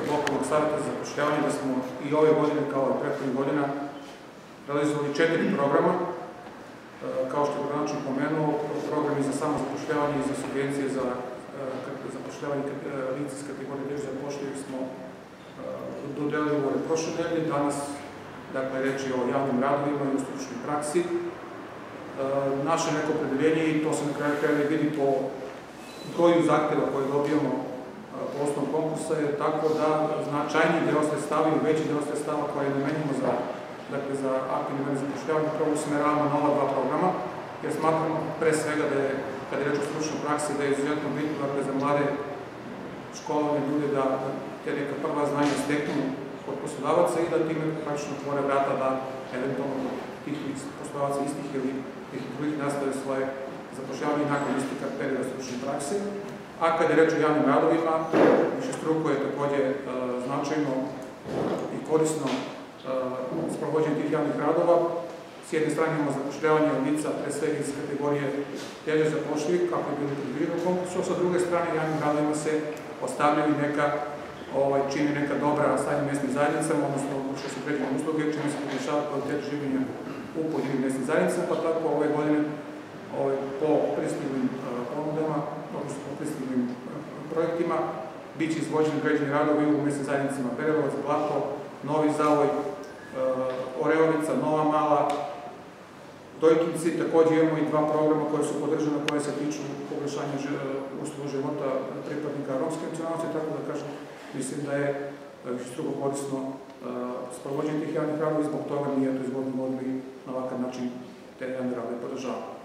lokalnog savjeta za zapošljavanje da smo i ove godine, kao i prethodnih godina, realizovali 4 programa. Kao što je gradonačelnik pomenuo, programi za samozapošljavanje i za subvencije za zapošljavanje lica iz kategorije teže zapošljivih smo dodelili u ove prošle nedelje. Danas, dakle, reč je o javnim radovima i u stručnoj praksi. Naše neko opredeljenje, i to se na kraju krajeva vidi po broju zahteva koje dobijamo po osnovu konkursa, je tako da značajniji deo sredstava i veći deo sredstava koje namenimo za aktivne mere zapošljavanja upravo usmeravamo na ova 2 programa, jer smatramo pre svega da je, kada je reč o stručnoj praksi, da je izuzetno bitno za mlade školovane ljude da te neka prva znanja steknu kod poslodavaca i da time praktično otvore vrata da eventualno tih poslodavaca istih ili tih drugih nastave svoje zapošljavanje nakon isteka perioda stručne prakse. A kada je reč o javnim radovima, višestruko je takođe značajno i korisno sprovođenje tih javnih radova. S jedne strane imamo zapošljavanje lica, pre svega iz kategorije teže zapošljivih, kako je bilo predviđeno u konkursu, a sa druge strane javnim radovima se ostavljaju čini neka dobra stanje mesnim zajednicama, odnosno što se pređene usluge, čime se poboljšava kvalitet življenja u pojedinim mesnim zajednicama, pa tako ove godine po pristiglim ponudama, odnosno po pristiglim projektima, bit će izvođeni građeni radovi u mesnim zajednicama Berelovac, Blato, Novi Zavoj, Oreovica, Nova Mala, Dojkinci. Takođe imamo i 2 programa koje su podržane, koje se tiču poboljšanja uslova života pripadnika romske nacionalnosti, tako da kažem, mislim da je višestruko korisno sprovođenje tih javnih radova i zbog toga mi iz godine na ovakav način te javne radove podržavamo.